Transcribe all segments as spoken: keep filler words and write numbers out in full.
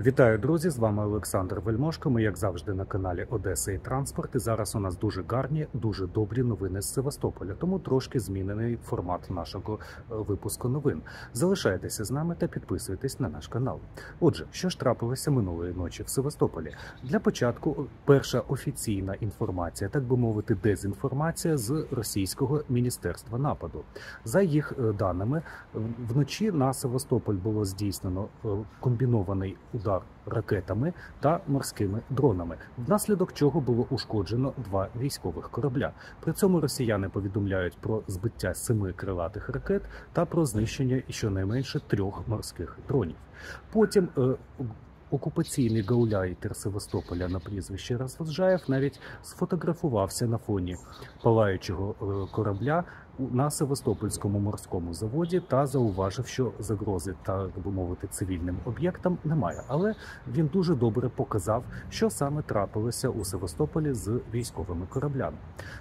Вітаю, друзі! З вами Олександр Вельмошко. Ми, як завжди, на каналі Одеса і Транспорт. І зараз у нас дуже гарні, дуже добрі новини з Севастополя. Тому трошки змінений формат нашого випуску новин. Залишайтеся з нами та підписуйтесь на наш канал. Отже, що ж трапилося минулої ночі в Севастополі? Для початку, перша офіційна інформація, так би мовити, дезінформація з російського міністерства нападу. За їх даними, вночі на Севастополь було здійснено комбінований удар ракетами та морськими дронами, внаслідок чого було ушкоджено два військових корабля. При цьому росіяни повідомляють про збиття семи крилатих ракет та про знищення щонайменше трьох морських дронів. Потім е, окупаційний гауляйтер Севастополя на прізвище Розводжаєв навіть сфотографувався на фоні палаючого е, корабля на Севастопольському морському заводі та зауважив, що загрози, так би мовити, цивільним об'єктам немає. Але він дуже добре показав, що саме трапилося у Севастополі з військовими кораблями.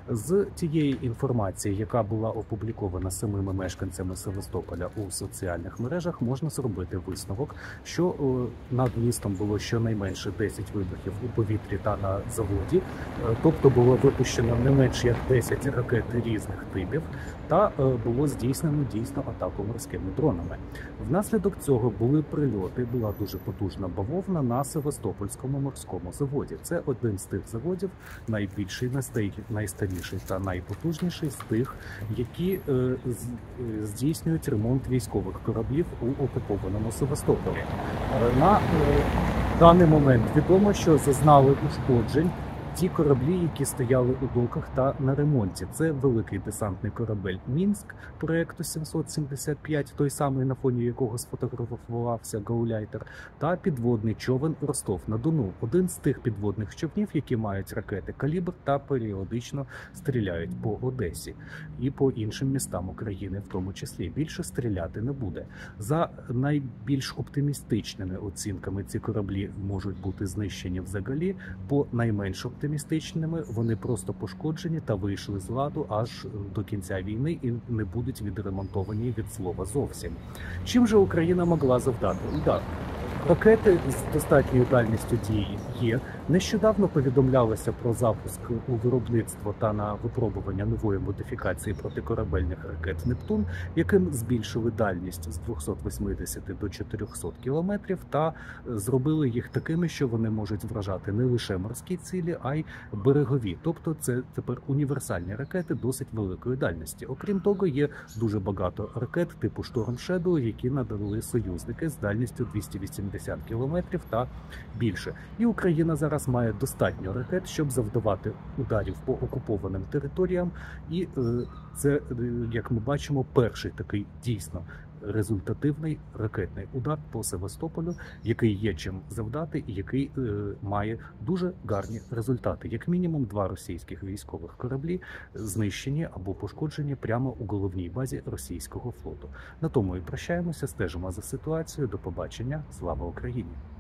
З тієї інформації, яка була опублікована самими мешканцями Севастополя у соціальних мережах, можна зробити висновок, що над містом було щонайменше десять вибухів у повітрі та на заводі, тобто було випущено не менш як десять ракет різних типів, та було здійснено дійсно атаку морськими дронами. Внаслідок цього були прильоти, була дуже потужна бавовна на Севастопольському морському заводі. Це один з тих заводів, найбільший, найстаріший та найпотужніший з тих, які е, здійснюють ремонт військових кораблів у окупованому Севастополі. На е, даний момент відомо, що зазнали ушкоджень ті кораблі, які стояли у доках та на ремонті. Це великий десантний корабель «Мінськ» проєкту сімсот сімдесят п'ять, той самий, на фоні якого сфотографувався гауляйтер, та підводний човен «Ростов-на-Дону». Один з тих підводних човнів, які мають ракети «Калібр» та періодично стріляють по Одесі і по іншим містам України в тому числі. Більше стріляти не буде. За найбільш оптимістичними оцінками ці кораблі можуть бути знищені взагалі, по найменш оптимістичними вони просто пошкоджені та вийшли з ладу аж до кінця війни і не будуть відремонтовані від слова зовсім. Чим же Україна могла завдати удар? Ракети з достатньою дальністю дії є. Нещодавно повідомлялося про запуск у виробництво та на випробування нової модифікації протикорабельних ракет «Нептун», яким збільшили дальність з двохсот восьмидесяти до чотирьохсот кілометрів та зробили їх такими, що вони можуть вражати не лише морські цілі, а й берегові. Тобто це тепер універсальні ракети досить великої дальності. Окрім того, є дуже багато ракет типу «Шторм Шедоу», які надали союзники з дальністю двісті вісімдесят кілометрів та більше. І Україна зараз має достатньо ракет, щоб завдавати ударів по окупованим територіям. І е, це, е, як ми бачимо, перший такий дійсно результативний ракетний удар по Севастополю, який є чим завдати і який е, має дуже гарні результати. Як мінімум два російських військових кораблі знищені або пошкоджені прямо у головній базі російського флоту. На тому і прощаємося, стежимо за ситуацією. До побачення. Слава Україні!